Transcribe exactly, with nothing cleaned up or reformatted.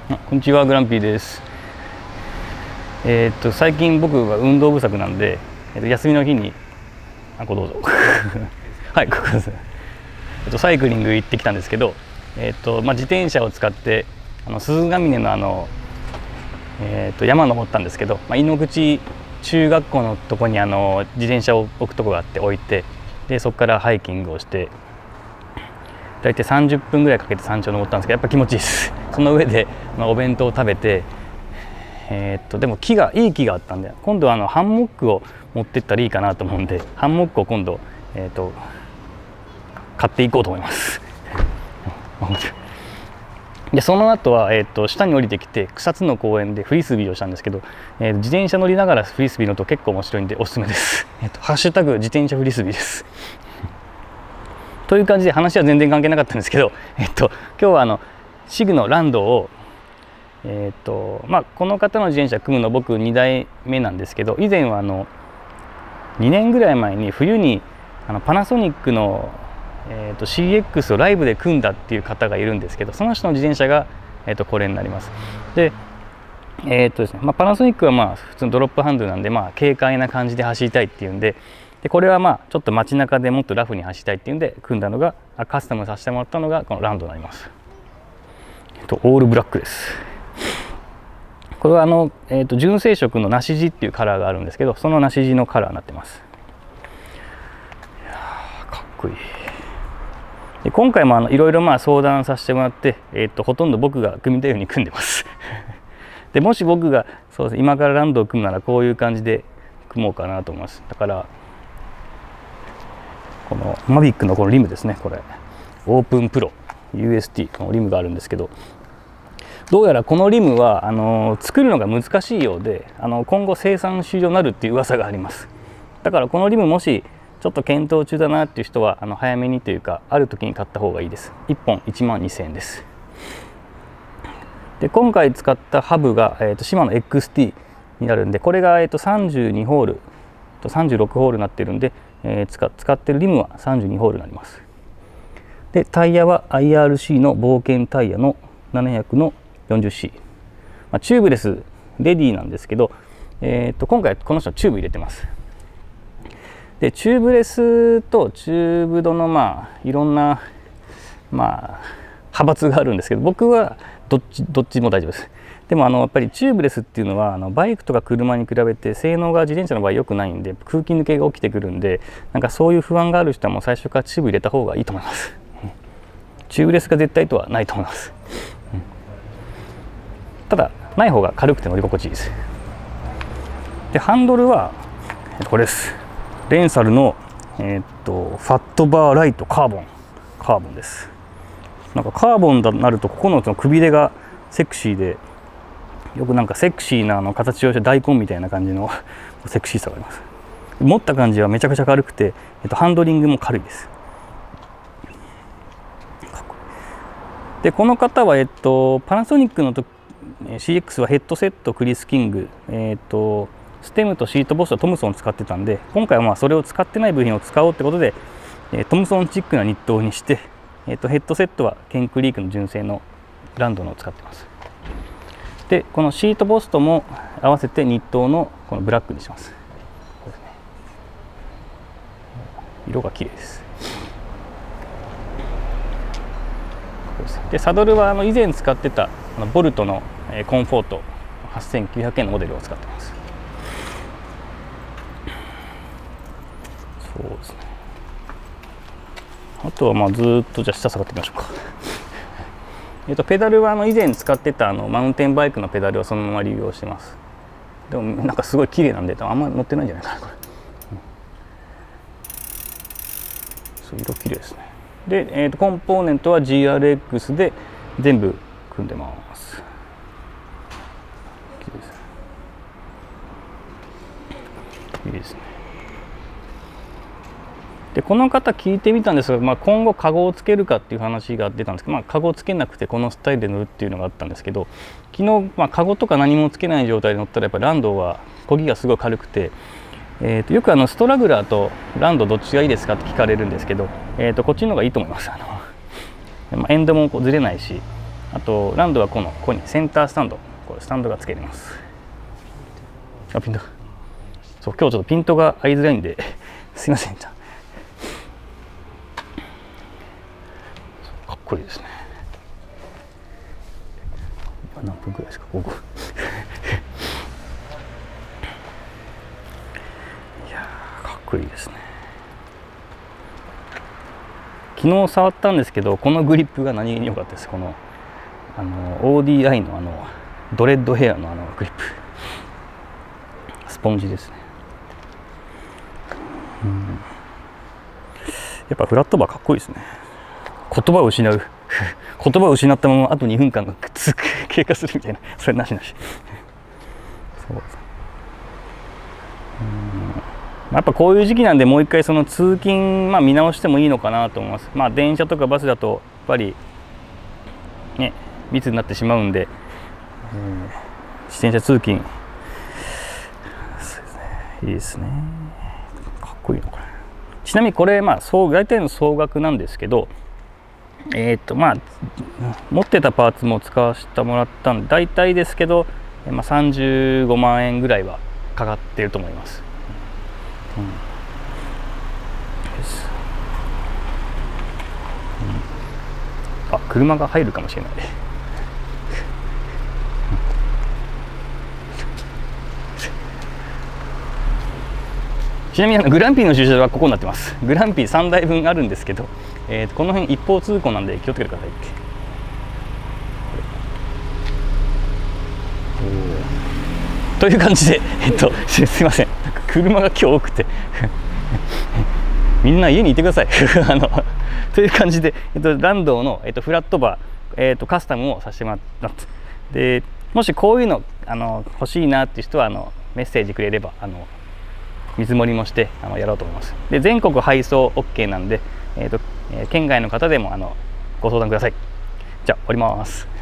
あ、こんにちは、グランピーです。えー、っと最近僕は運動不足なんで、えー、っと休みの日にあこどうぞはいここです。えっとサイクリング行ってきたんですけど、えー、っとまあ自転車を使ってあの鈴ヶ峰のあのえー、っと山登ったんですけど、まあ、井ノ口中学校のとこにあの自転車を置くとこがあって置いて、でそこからハイキングをして。大体さんじゅっぷんぐらいかけて山頂登ったんですけど、やっぱ気持ちいいです。その上で、まあ、お弁当を食べて、えー、っとでも木がいい木があったんで、今度はあのハンモックを持ってったらいいかなと思うんで、ハンモックを今度、えー、っと買っていこうと思います。でその後は、えー、っと下に降りてきて草津の公園でフリスビーをしたんですけど、えー、自転車乗りながらフリスビーのと結構面白いんでおすすめです。えー、っとハッシュタグ自転車フリスビーです。という感じで話は全然関係なかったんですけど、えっと、今日はあのシグのランドを、えっとまあ、この方の自転車組むの僕にだいめなんですけど、以前はあのにねんぐらい前に冬にあのパナソニックの、えっと、シーエックス をライブで組んだっていう方がいるんですけど、その人の自転車が、えっと、これになります。でえっとですねまあ、パナソニックはまあ普通のドロップハンドルなんで、まあ、軽快な感じで走りたいっていうんで。でこれはまあちょっと街中でもっとラフに走りたいっていうんで組んだのがカスタムさせてもらったのがこのランドになります。えっと、オールブラックです。これはあの、えっと、純正色の梨地っていうカラーがあるんですけど、その梨地のカラーになってます。いやーかっこいい。で今回もあのいろいろまあ相談させてもらって、えっと、ほとんど僕が組みたいように組んでます。でもし僕がそうです、今からランドを組むならこういう感じで組もうかなと思います。だからこのマビックのこのリムですね、これオープンプロ ユーエスティー のリムがあるんですけど、どうやらこのリムはあの作るのが難しいようで、あの今後生産終了になるっていう噂があります。だからこのリムもしちょっと検討中だなっていう人はあの早めにというかある時に買った方がいいです。いっぽんいちまんにせんえんです。で今回使ったハブが、えー、とシマノ エックスティー になるんで、これが、えー、とさんじゅうにホールとさんじゅうろくホールになってるんで、えー、使, 使ってるリムはさんじゅうにホールになります。でタイヤは アイアールシー の冒険タイヤのななひゃくの よんじゅうシー、まあ、チューブレスレディなんですけど、えー、と今回この人はチューブ入れてます。でチューブレスとチューブドのまあいろんなまあ派閥があるんですけど、僕はどっちどっちも大丈夫です。でもあのやっぱりチューブレスっていうのはあのバイクとか車に比べて性能が自転車の場合良くないんで、空気抜けが起きてくるんで、なんかそういう不安がある人はもう最初からチューブ入れた方がいいと思います。チューブレスが絶対とはないと思います。ただない方が軽くて乗り心地いいです。でハンドルはこれです。レンサルの、えー、っとファットバーライトカーボンカーボンです。なんかカーボンになるとここのくびれがセクシーで、よくなんかセクシーなあの形をした大根みたいな感じのセクシーさがあります。持った感じはめちゃくちゃ軽くて、えっと、ハンドリングも軽いです。でこの方は、えっと、パナソニックのと シーエックス はヘッドセットクリス・キング、えっと、ステムとシートボスとトムソンを使ってたんで、今回はまあそれを使ってない部品を使おうってことで、トムソンチックなニットにして、えっと、ヘッドセットはケンクリークの純正のランドのを使ってます。でこのシートボストも合わせてニットのこのブラックにします。これですね、色が綺麗です。でサドルはあの以前使ってたあのボルトのコンフォートはっせんきゅうひゃくえんのモデルを使ってます。そうですね。あとはまあずっとじゃあ下下がってみましょうか。えっとペダルはあの以前使ってたあのマウンテンバイクのペダルをそのまま利用してます。でもなんかすごい綺麗なんであんまり乗ってないんじゃないかなこれ。うん、そう色綺麗ですね。で、えー、とコンポーネントは ジーアールエックス で全部組んでます。綺麗ですね。いいですね。でこの方聞いてみたんですが、まあ、今後カゴをつけるかっていう話が出たんですけど、まあ、カゴをつけなくてこのスタイルで乗るっていうのがあったんですけど、昨日、まあ、カゴとか何もつけない状態で乗ったらやっぱりランドは漕ぎがすごい軽くて、えー、とよくあのストラグラーとランドどっちがいいですかって聞かれるんですけど、えー、とこっちの方がいいと思います。あの、まあ、エンドもこうずれないし、 あとランドはこのここにセンタースタンド、これスタンドがつけれます。あ、ピントそう、今日ちょっとピントが合いづらいんですいません。かっこいいですね。何分くらいですか、ここいやー、かっこいいですね。昨日触ったんですけど、このグリップが何気に良かったです。このあの オーディーアイ のあのドレッドヘアのあのグリップ、スポンジですね。うん、やっぱフラットバーかっこいいですね。言葉を失う言葉を失ったままあとにふんかんがつく経過するみたいな、それなしなしそう、うん、やっぱこういう時期なんで、もう一回その通勤、まあ、見直してもいいのかなと思います。まあ電車とかバスだとやっぱりね密になってしまうんで、うん、自転車通勤いいですね。かっこいいのこれ。ちなみにこれ、まあ総大体の総額なんですけど、えっとまあ持ってたパーツも使わせてもらったんで、大体ですけど、まあ、さんじゅうごまんえんぐらいはかかっていると思います。うんうん、あ、車が入るかもしれない。ちなみにグランピーの駐車場はここになってます。グランピーさんだいぶんあるんですけど、えー、とこの辺一方通行なんで気をつけてくださいって。という感じで、えっとすいません、なんか車が今日多くてみんな家にいてくださいあのという感じで、えっと、ランドの、えっと、フラットバー、えっと、カスタムをさせてもらったで、もしこういうのあの欲しいなっていう人はあのメッセージくれればあの見積もりもしてあのやろうと思います。で、全国配送 オーケー なんで、えーとえー、県外の方でもあのご相談ください。じゃあ終わります。